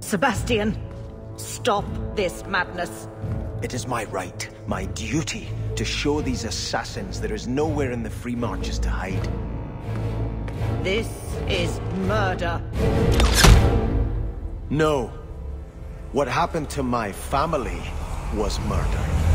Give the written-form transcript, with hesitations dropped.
Sebastian, stop this madness. It is my right, my duty, to show these assassins there is nowhere in the Free Marches to hide. This is murder. No. What happened to my family was murder.